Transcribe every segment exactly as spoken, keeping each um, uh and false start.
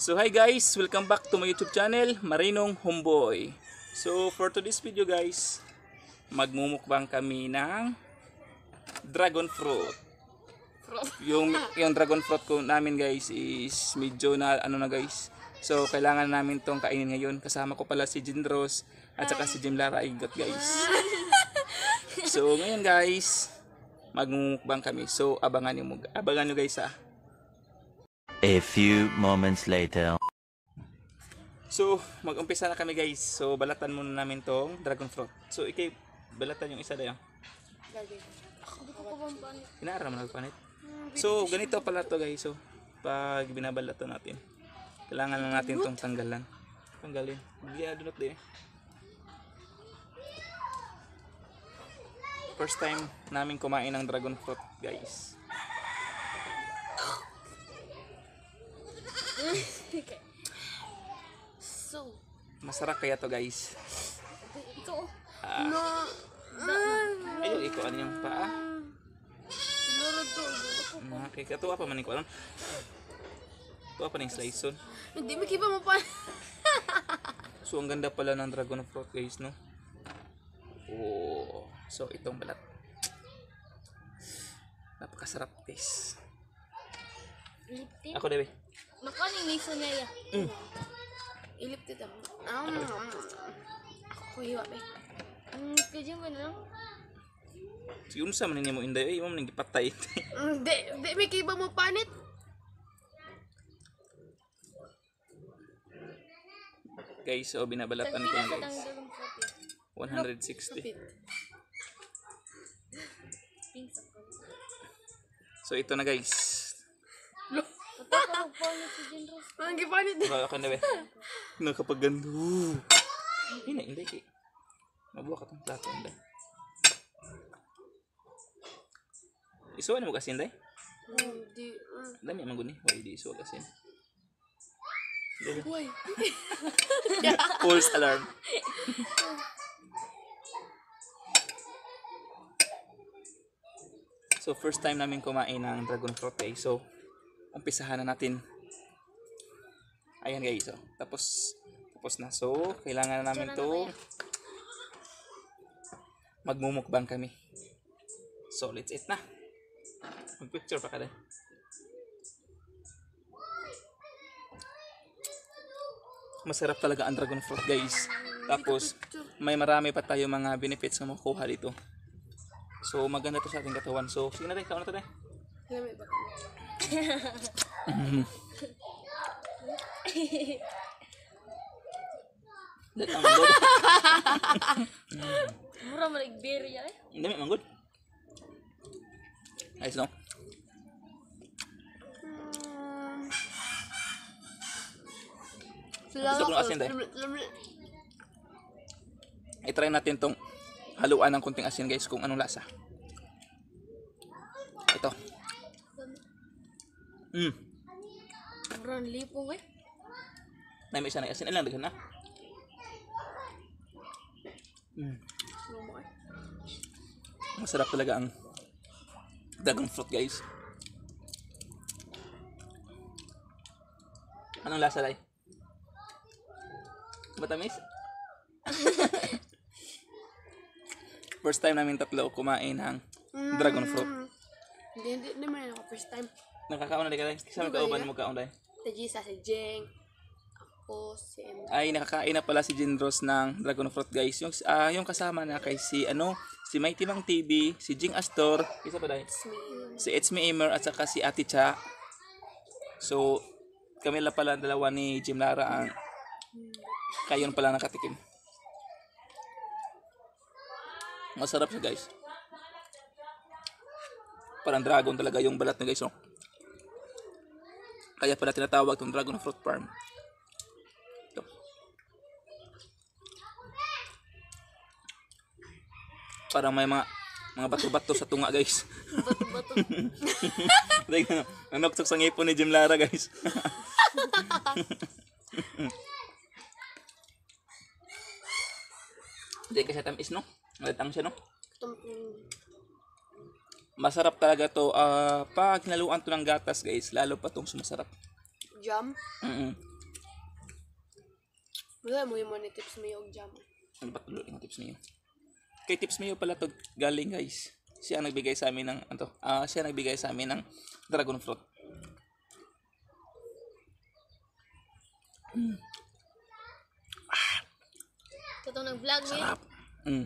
So hi guys, welcome back to my YouTube channel, Marinong Homeboy. So for today's video guys, magmumukbang kami ng dragon fruit. Yung yung dragon fruit ko namin guys is medyo na ano na guys. So kailangan namin tong kainin ngayon. Kasama ko pala si Jindros at saka si Jim Lara Igot guys. So ngayon guys, magmumukbang kami. So abangan niyo abangan niyo guys ah. A few moments later. So, mag-umpisa na kami guys. So, balatan muna namin tong dragon fruit. So, ikay balatan yung isa dayo. Inaara mo nagpanit. So, ganito pala to guys. So, pag binabalato natin, kailangan lang natin tong tanggalan. Tanggalin. Bigyan na dunot din. First time namin kumain ng dragon fruit guys. Okay. So, masarap kaya to guys. ito. Ah. No. Ayun, ikaw ano yung paa? Siguro to. Okay, katuwa pa man ko alam. Tuwa pa ning slice on. Hindi mo kiba mo pa. So ang ganda pala ng dragon fruit guys, no? Oh, so itong balat. Napakasarap guys. Iliptin. Ako debe. Makaning niso niya ya. Mm. Iliptin ta. Um, ako hiwa be. Mm, kaya mo na. Siguro sa man mo inday, ay mo nang gipatay. Hindi, hindi may kiba mo panit. Guys, so binabalatan ko na guys. one sixty. So ito na guys. Ang gipanit. Baka ka na be. Nakapaganda. Hindi na, hindi kay. Mabuha ka tong plato inday. Isuwan mo kasi inday? Hindi. Dami man guni. Why di isuwa kasi? Uy. False alarm. So first time namin kumain ng dragon fruit guys. So umpisahan na natin. Ayan guys. So, tapos tapos na. So kailangan na namin to magmumukbang kami. So let's eat na. Mag-picture pa ka din. Masarap talaga ang dragon fruit guys. Tapos may marami pa tayo mga benefits na makukuha dito. So maganda to sa ating katawan. So sige na tayo, kauna to tayo. Lamig ba? Datang manggod. Mura mo nag-berry eh. Dami manggod. Ayos no? Gusto ko ng asin tayo. I-try natin tong haluan ng kunting asin guys kung anong lasa. Ito. Mm. Murang lipong eh. May isa na asin. Ilang daghan na? Mm. Masarap talaga ang dragon fruit guys. Anong lasa day? Matamis? First time namin tatlo kumain ng dragon fruit. Hindi, hindi naman ako first time. Nakakaon na di ka day? Kasama ka uban mo kaon day? Tajisa si Jeng. Ako si M. Ay nakakain na pala si Jindros ng dragon fruit guys. Yung uh, yung kasama na kay si ano, si Mighty Mang T V, si Jing Astor, isa pa day? Si It's Me Emer at saka si Ate Cha. So kami lang pala dalawa ni Jim Lara ang kayon pala nakatikim. Masarap siya guys. Parang dragon talaga yung balat niya guys. No? Kaya pala tinatawag itong dragon fruit farm. Ito. Parang may mga mga bato-bato sa tunga guys. Bato-bato. Nanoktok sa ngipon ni Jim Lara guys. Hindi kasi tamis no? Malatang siya no? Masarap talaga to. Uh, pag naluan to ng gatas guys, lalo pa tong sumasarap. Jam? Mm -mm. Wala mo yung money tips mo yung jam. Ano ba tuloy yung tips niyo? Kay tips niyo pala to galing guys. Siya ang nagbigay sa amin ng ano, ah siya nagbigay sa amin ng dragon fruit. Mm. Totoo nag-vlog eh. Sarap. Mm.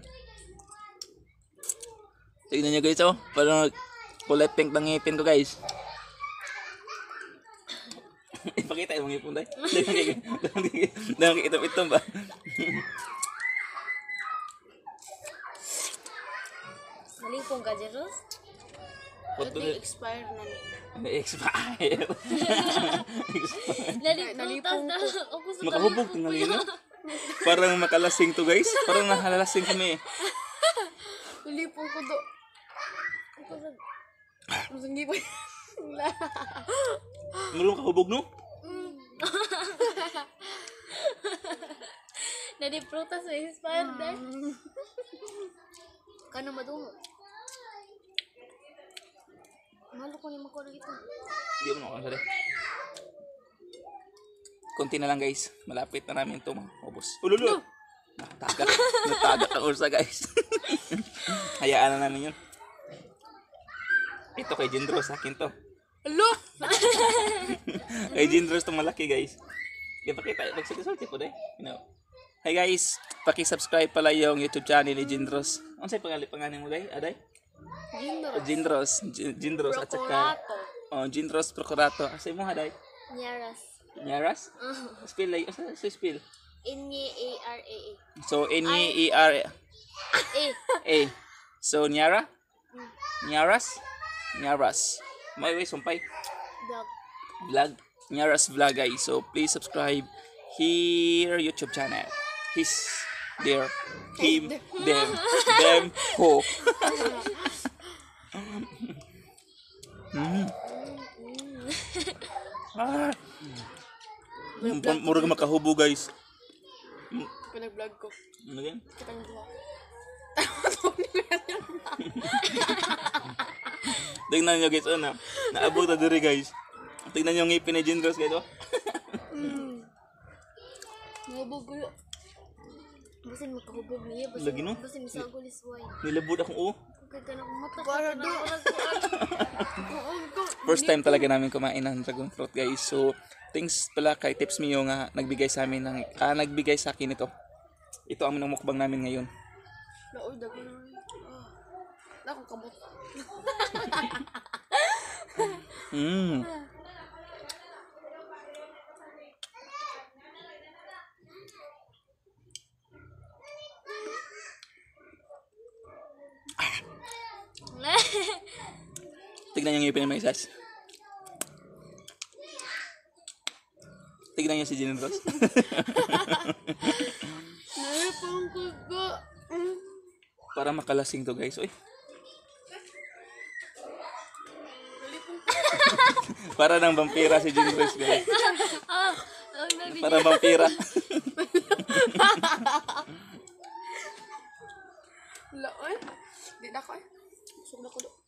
Tignan niyo guys, oh. Parang kulay pink ng ngipin ko guys. Ipakita yung ngipin tayo. Nakikita-itom ba? Malipong ka, Jeros? What Ito do yung expired na niya. Na-expire. Naliputas na. Ako sa Makahubog ng nalino. Parang makalasing to guys. Parang nakalasing kami. Nalipong ko do. Ako sa... Masanggi pa. Marunong kahubog no? Naliprutas na expired na. Kano madungo? Malo ko naman ko ito. Hindi mo nakakasali. Konti na lang guys. Malapit na namin ito mga ubos. Ululu! Natagak. Natagak ang ursa guys. Hayaan na namin yun. Ito kay Jindros. Akin to. Alo! Kay Jindros itong malaki guys. Kaya pakita. Magsakisulti po dahil. You know. Hi guys. Paki-subscribe pala yung YouTube channel ni Jindros. Ano sa'yo pangalit panganin mo guys? Aday? Jindros. Jindros. J- Jindros at saka... Procurato. Oh, Jindros Procurato. Asa mo haday? Nyaras. Nyaras? Spell like. Asa sa spell? N-Y-A-R-A-A. So, N-E-E-R... Eh. A. So, Nyara? Nyaras? Nyaras. May way, sumpay. Dog. Vlog. Nyaras Vlog, guys. So, please subscribe here YouTube channel. His, their, him, them, them, ho. mm. Ah. Mura ka makahubo, guys. Pinag-vlog ko. Ano yan? Kitang buha. Tingnan nyo guys, ano, naabot na diri guys. Tingnan nyo yung ngipin ni Jindros guys, oh. Nahubog ko yun. Basin makahubog niya. Basin, Lagi, no? basin misagol is wine. Nilabot akong oh. Kaya ka na kumata. Para do. First time talaga namin kumain ng dragon fruit guys. So, thanks pala kay Tips Mio nga nagbigay sa amin ng, ah, nagbigay sa akin ito. Ito ang minumukbang namin ngayon. Naoy, dago na. Ah. Akong kamot. Mm. Tignan yung ngipin ni Maysas. Tignan niyo si Jindros. Nalipong ko ko. Para makalasing to guys. Uy. Para ng vampira si Jindros guys. Ah, ang nabi. Para vampira. Laon. Di na ko eh. Busog na ko do.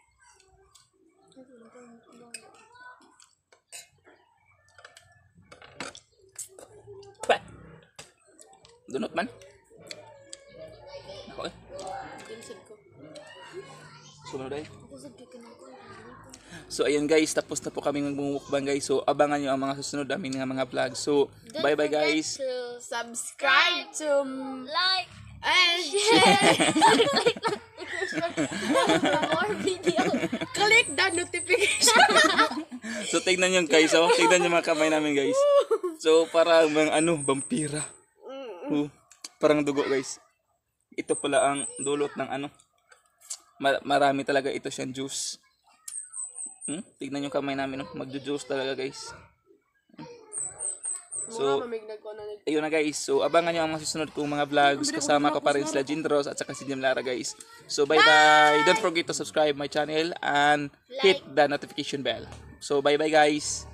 Pa. Dunot man. Ako eh. Tinsad ko. Sumunod ay. Ako sa kikin ako. So ayun guys, tapos na po kami magmumukbang guys. So abangan nyo ang mga susunod namin nga mga vlog. So bye bye guys. To subscribe to like and share for more video. Click the notification. So tignan nyo guys, oh. Tignan nyo mga kamay namin guys. So parang mga ano, vampira. Oh, parang dugo guys. Ito pala ang dulot ng ano. Ma- marami talaga ito siyang juice. Hmm? Tignan yung kamay namin, oh. Magjo-juice talaga guys. So, ayun na guys. So, abangan nyo ang mga susunod kong mga vlogs. Kasama ko pa rin sila Jindros at saka si Jim Lara guys. So, bye-bye. Don't forget to subscribe my channel and hit the notification bell. So, bye-bye guys.